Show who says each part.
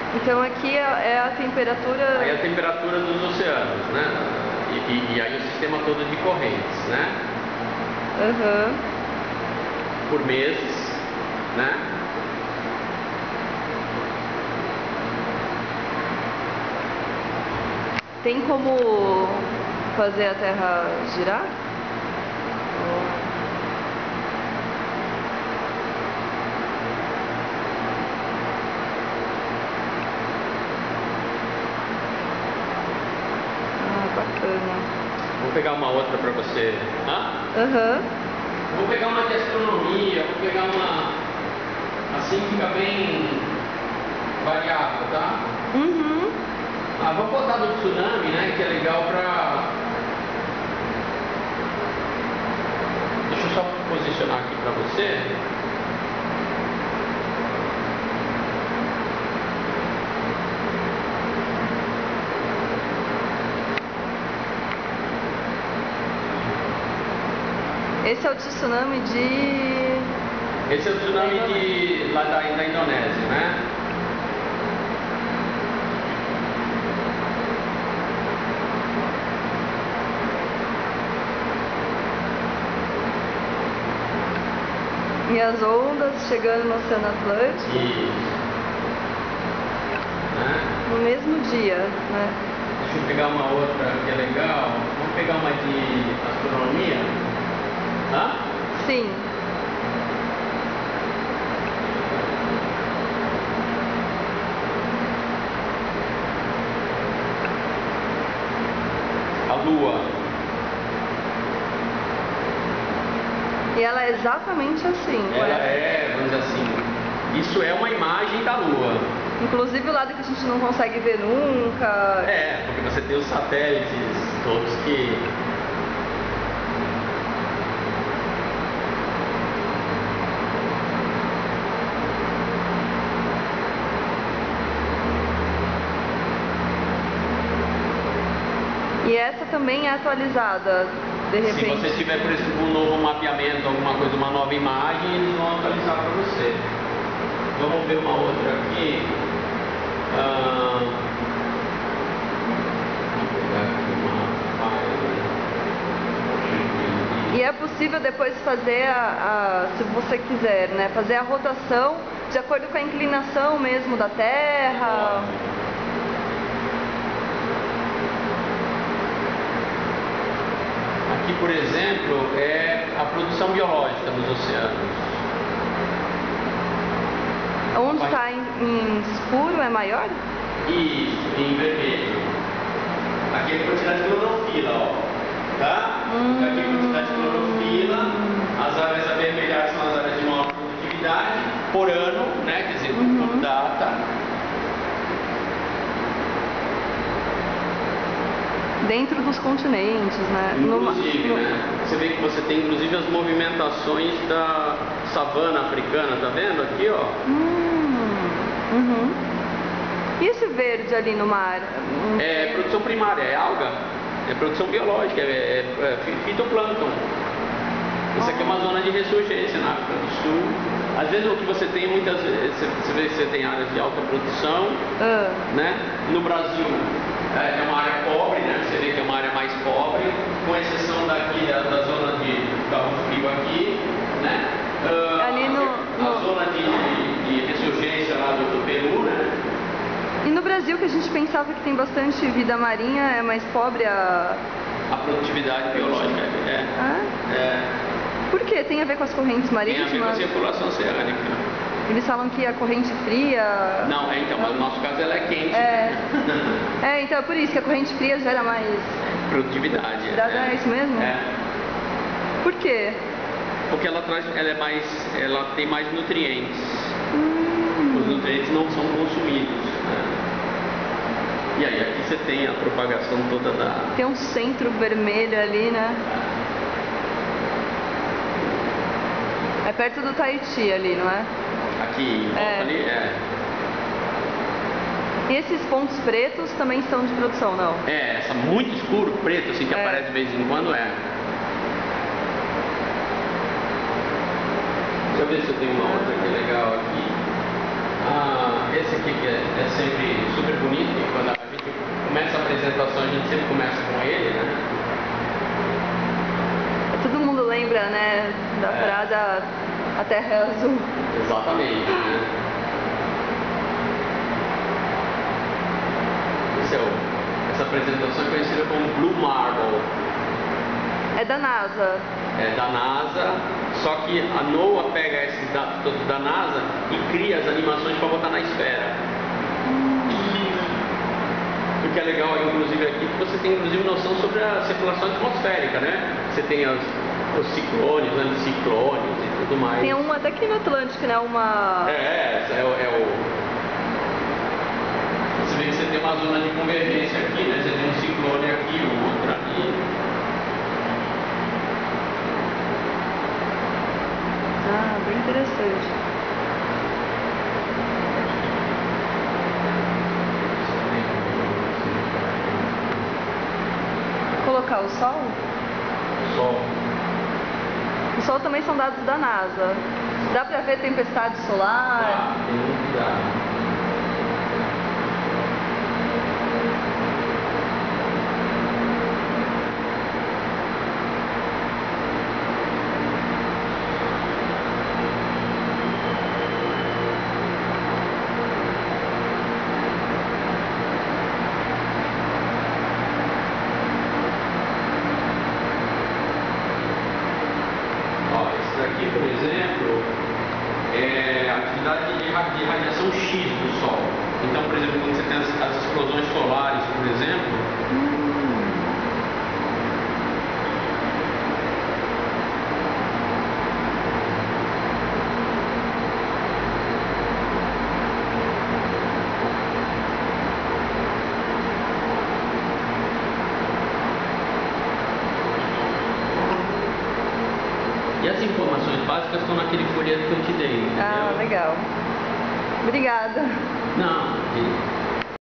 Speaker 1: Então aqui é a temperatura...
Speaker 2: Aí a temperatura dos oceanos, né? E aí o sistema todo de correntes, né?
Speaker 1: Uhum.
Speaker 2: Por meses, né?
Speaker 1: Tem como fazer a Terra girar? Bacana.
Speaker 2: Vou pegar uma outra para você.
Speaker 1: Aham.
Speaker 2: Vou pegar uma de astronomia, vou pegar uma... Assim fica bem variável, tá?
Speaker 1: Uhum.
Speaker 2: Vamos botar do tsunami, né? Que é legal pra... Deixa eu só posicionar aqui pra você.
Speaker 1: Esse é o tsunami de...
Speaker 2: Esse é o tsunami lá da Indonésia, né?
Speaker 1: E as ondas chegando no Oceano Atlântico.
Speaker 2: Isso. Né?
Speaker 1: No mesmo dia, né?
Speaker 2: Deixa eu pegar uma outra que é legal. Vamos pegar uma de astronomia?
Speaker 1: Sim.
Speaker 2: A Lua.
Speaker 1: E ela é exatamente assim.
Speaker 2: Ela é, vamos dizer assim, isso é uma imagem da Lua.
Speaker 1: Inclusive o lado que a gente não consegue ver nunca.
Speaker 2: É, porque você tem os satélites todos que...
Speaker 1: E essa também é atualizada, de repente.
Speaker 2: Se você tiver, por exemplo, um novo mapeamento, alguma coisa, uma nova imagem, eles vão atualizar para você. Vamos ver uma outra aqui.
Speaker 1: E é possível depois fazer se você quiser, né? Fazer a rotação de acordo com a inclinação mesmo da Terra.
Speaker 2: Aqui, por exemplo, é a produção biológica dos oceanos.
Speaker 1: Onde está em escuro é maior?
Speaker 2: Isso, em vermelho. Aqui é a quantidade de clorofila, ó. Tá? Aqui é a quantidade de clorofila. As áreas avermelhadas são as áreas de maior produtividade por ano, né? Quer dizer, por data.
Speaker 1: Dentro dos continentes, né?
Speaker 2: Inclusive, né? Você vê que você tem inclusive as movimentações da savana africana, tá vendo aqui, ó?
Speaker 1: E esse verde ali no mar?
Speaker 2: É produção primária, é alga, é produção biológica, é fitoplâncton. Isso aqui é uma zona de ressurgência na África do Sul. Às vezes o que você tem, muitas vezes, você vê que você tem áreas de alta produção, né? No Brasil é uma área pobre, né? Você vê que é uma área mais pobre, com exceção daqui da zona de Cabo Frio aqui, né?
Speaker 1: Ali
Speaker 2: a zona de ressurgência lá do Peru, né?
Speaker 1: E no Brasil, que a gente pensava que tem bastante vida marinha, é mais pobre a
Speaker 2: produtividade biológica,
Speaker 1: Por quê? Tem a ver com as correntes marítimas?
Speaker 2: Tem a ver com a circulação oceânica.
Speaker 1: Eles falam que a corrente fria...
Speaker 2: Não, então, mas no nosso caso ela é quente.
Speaker 1: Então é por isso que a corrente fria gera mais...
Speaker 2: produtividade.
Speaker 1: É isso mesmo? Por quê?
Speaker 2: Porque ela tem mais nutrientes. Os nutrientes não são consumidos, né? E aí aqui você tem a propagação toda da...
Speaker 1: Tem um centro vermelho ali, né? É perto do Tahiti ali, não é?
Speaker 2: Aqui, em volta ali,
Speaker 1: E esses pontos pretos também são de produção, não?
Speaker 2: Essa muito escuro, preto, assim, que aparece de vez em quando, Deixa eu ver se eu tenho uma outra aqui legal aqui. Esse aqui aqui, que é sempre super bonito, e quando a gente começa a apresentação, a gente sempre começa com ele, né?
Speaker 1: Todo mundo lembra, né, da frase "A Terra é Azul".
Speaker 2: Exatamente, né? Essa apresentação é conhecida como Blue Marble.
Speaker 1: É da NASA.
Speaker 2: É da NASA, só que a NOAA pega esses dados todos da NASA e cria as animações para botar na esfera. O que é legal, inclusive, aqui, que você tem inclusive noção sobre a circulação atmosférica, né? Você tem os ciclones, anticiclones e tudo mais.
Speaker 1: Tem uma até aqui no Atlântico, né?
Speaker 2: Você vê que você tem uma zona de convergência aqui, né? Você tem um ciclone aqui, um outro ali.
Speaker 1: Ah, bem interessante. Colocar o Sol?
Speaker 2: Sol.
Speaker 1: O Sol também são dados da NASA. Dá pra ver tempestade solar?
Speaker 2: Ah, tem muito dado. Aqui, por exemplo, é a atividade de radiação X do Sol. Então, por exemplo, quando você tem as explosões solares, por exemplo, e as informações básicas estão naquele folheto que eu te dei, entendeu?
Speaker 1: Ah, legal. Obrigada.
Speaker 2: Não,